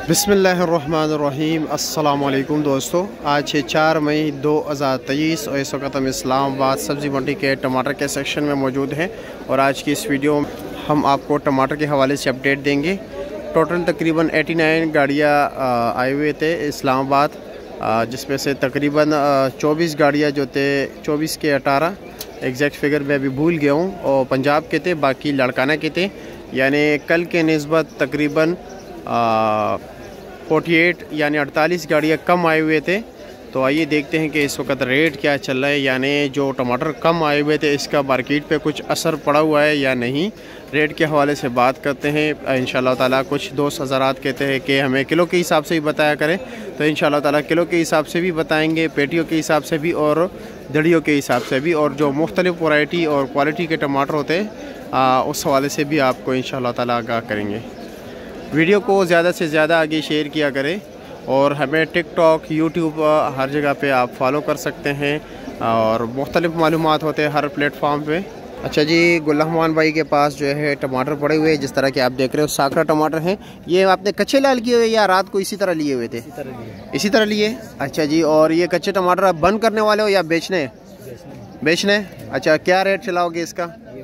बिस्मिल्लाहिर्रहमानिर्रहीम। अस्सलाम वालेकुम दोस्तों, आज है 4 मई 2023 और इस वक्त हम इस्लामाबाद सब्ज़ी मंडी के टमाटर के सेक्शन में मौजूद हैं। और आज की इस वीडियो में हम आपको टमाटर के हवाले से अपडेट देंगे। टोटल तकरीबन 89 गाड़ियाँ आए हुए थे इस्लामाबाद, जिसमें से तकरीबन 24 गाड़ियाँ जो थे 24 के 18 एग्जैक्ट फिगर मैं अभी भूल गया हूँ, और पंजाब के थे, बाकी लड़काना के थे। यानी कल के निस्बत तकरीबन 48 यानी 48 गाड़ियाँ कम आए हुए थे। तो आइए देखते हैं कि इस वक्त रेट क्या चल रहा है, यानी जो टमाटर कम आए हुए थे इसका मार्केट पे कुछ असर पड़ा हुआ है या नहीं। रेट के हवाले से बात करते हैं इंशाल्लाह ताला। कुछ दोस्त हज़रात कहते हैं कि हमें किलो के हिसाब से ही बताया करें, तो इंशाल्लाह ताला किलो के हिसाब से भी बताएंगे, पेटियों के हिसाब से भी और दड़ियों के हिसाब से भी, और जो मुख्तलिफ़ वैरायटी और क्वालिटी के टमाटर होते हैं उस हवाले से भी आपको इंशाल्लाह ताला आगाह करेंगे। वीडियो को ज़्यादा से ज़्यादा आगे शेयर किया करें, और हमें टिकटॉक, यूट्यूब हर जगह पे आप फॉलो कर सकते हैं, और मुख्तलिफ़ मालूमात होते हैं हर प्लेटफॉर्म पे। अच्छा जी, गुल्लहमान भाई के पास जो है टमाटर पड़े हुए हैं, जिस तरह के आप देख रहे हो साकरा टमाटर हैं। ये आपने कच्चे लाल किए हुए या रात को इसी तरह लिए हुए थे? इसी तरह लिए। अच्छा जी, और ये कच्चे टमाटर आप बंद करने वाले हो या बेचने? बेचने। अच्छा, क्या रेट चलाओगे इसका?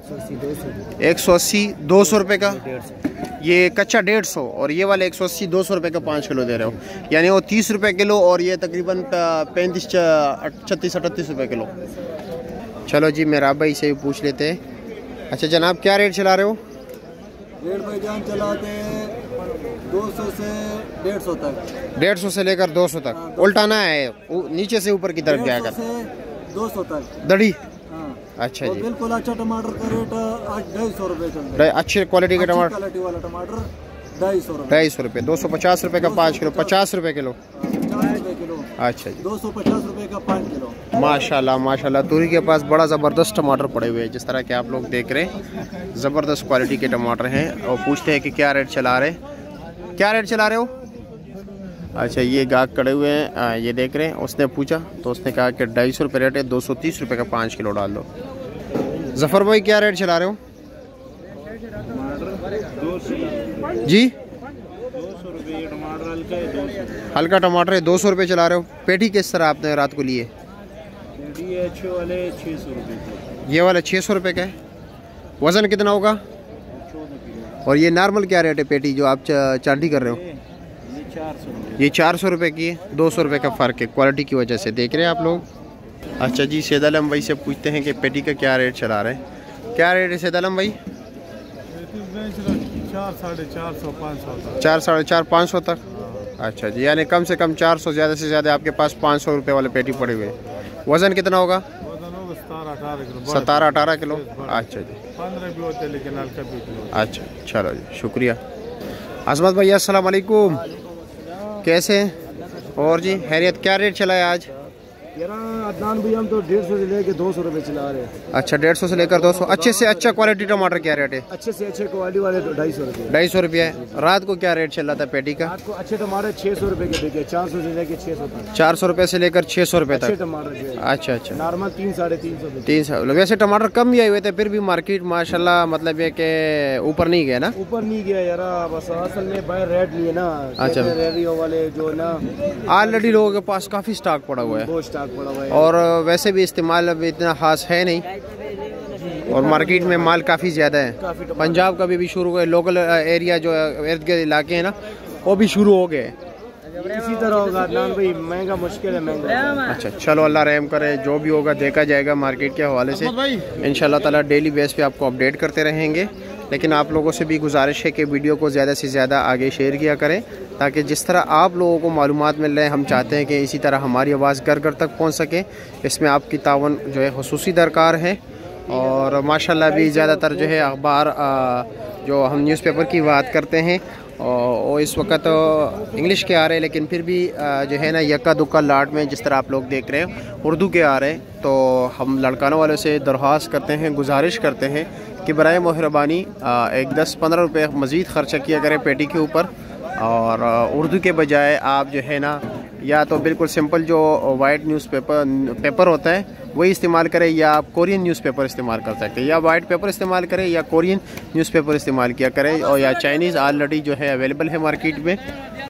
180 200 रुपये का। ये कच्चा 150 और ये वाले 180 200 रुपये का 5 किलो दे रहे हो, यानी वो 30 रुपये किलो, और ये तकरीबन 35 36 38 रुपये किलो। चलो जी, मेरा भाई से भी पूछ लेते हैं। अच्छा जनाब, क्या रेट चला रहे हो? रेट भाईजान चलाते हैं 200 से 150 तक। 150 से लेकर 200 तक। उल्टाना है, नीचे से ऊपर की तरफ जाकर 200 तक दड़ी। हाँ। अच्छा जी, बिल्कुल अच्छा टमाटर का रेट आज 250 रुपये चल रहा है। अच्छी क्वालिटी का टमाटर, क्वालिटी वाला टमाटर 250 रुपये। 250 रुपये, 250 रुपये का 5 किलो, 50 रुपये किलो। 50 रुपये किलो। अच्छा जी, 250 रुपये का 5 किलो। माशाल्लाह माशाल्लाह। तूरी के पास बड़ा ज़बरदस्त टमाटर पड़े हुए हैं, जिस तरह के आप लोग देख रहे हैं, ज़बरदस्त क्वालिटी के टमाटर हैं। और पूछते हैं कि क्या रेट चला रहे, क्या रेट चला रहे हो? अच्छा, ये गाहक खड़े हुए हैं, ये देख रहे हैं। उसने पूछा तो उसने कहा कि 250 रुपये रेट है, 230 रुपये का 5 किलो डाल दो। जफ़र भाई, क्या रेट चला रहे हो जी? 200 रुपये टमाटर हल्का टमाटर है, 200 रुपये चला रहे हो। पेटी किस तरह आपने रात को लिए? अच्छे वाले 600 रुपये। ये वाला 600 रुपये का है। वज़न कितना होगा? 14 किलो। और ये नॉर्मल क्या रेट है पेटी जो आप चांदी कर रहे हो? ये 400 रुपये की है, 200 रुपये का फ़र्क है क्वालिटी की वजह से, देख रहे हैं आप लोग। अच्छा जी, सैद आलम भाई से पूछते हैं कि पेटी का क्या रेट चला रहे हैं। क्या रेट है सैद आलम भाई? 4 साढ़े 400 500 4 साढ़े 4 500 तक। अच्छा जी, यानी कम से कम 400, ज़्यादा से ज़्यादा आपके पास 500 रुपये वाले पेटी पड़े हुए हैं। वज़न कितना होगा? 17-18 किलो। अच्छा जी, 15 भी होते लेकिन हल्का भी किलो। अच्छा, चलो जी, शुक्रिया। अज़मत भैया अस्सलाम वालेकुम, कैसे हैं? और जी खैरियत, क्या रेट चला है आज? अदनान भैया हम तो 150 से लेके 200 रुपये चला रहे हैं। अच्छा, 150 से लेकर 200। अच्छे से अच्छा क्वालिटी टमाटर क्या रेट है? अच्छे से अच्छे क्वालिटी वाले तो 250 रुपये। 250 रुपये है। रात को क्या रेट चल रहा था पेटी का? आपको अच्छे टमाटर 600 रुपये के बिके, 400 से लेके 600 तक। 400 रुपये से लेकर 600 रुपये अच्छे तक। टमाटर जो है अच्छा अच्छा, नॉर्मल 3 साढ़े 300। 300। वैसे टमाटर कम भी आए हुए थे, फिर भी मार्केट माशाल्लाह मतलब ये कि ऊपर नहीं गया ना? ऊपर नहीं गया यार, बस असल में बाहर रेट नहीं है ना। अच्छा, रेडियो वाले जो ना ऑलरेडी लोगों के पास काफ़ी स्टॉक पड़ा हुआ है, वो स्टॉक पड़ा हुआ है, और वैसे भी इस्तेमाल अब इतना खास है नहीं, और मार्केट में माल काफ़ी ज़्यादा है। पंजाब का भी शुरू हुआ, लोकल एरिया जो इर्द गिर्द इलाके हैं ना, वो भी शुरू हो गए। इसी तरह होगा ना भाई, महंगा मुश्किल है, महंगा। अच्छा, चलो अल्लाह रहम करे, जो भी होगा देखा जाएगा मार्केट के हवाले से। इंशाल्लाह ताला डेली बेस पे आपको अपडेट करते रहेंगे, लेकिन आप लोगों से भी गुजारिश है कि वीडियो को ज़्यादा से ज़्यादा आगे शेयर किया करें, ताकि जिस तरह आप लोगों को मालूमात मिल रहे हैं, हम चाहते हैं कि इसी तरह हमारी आवाज़ घर घर तक पहुँच सके। इसमें आपकी तावन जो है खुसूसी दरकार है। और माशाल्लाह भी ज़्यादातर जो है अखबार जो हम न्यूज़पेपर की बात करते हैं और इस वक्त इंग्लिश के आ रहे हैं, लेकिन फिर भी जो है ना यक्का दुक्का लाट में जिस तरह आप लोग देख रहे हैं उर्दू के आ रहे हैं। तो हम लड़कानों वालों से दरख्वास्त करते हैं, गुजारिश करते हैं कि बराए मेहरबानी एक 10-15 रुपये मज़ीद ख़र्चा किया करें पेटी के ऊपर, और उर्दू के बजाय आप जो है ना या तो बिल्कुल सिंपल जो वाइट पेपर होता है वही इस्तेमाल करें, या आप कोरियन न्यूज़पेपर इस्तेमाल कर सकते हैं, या वाइट पेपर इस्तेमाल करें या कोरियन न्यूज़पेपर इस्तेमाल किया करें, और या चाइनीज़ ऑलरेडी जो है अवेलेबल है मार्केट में।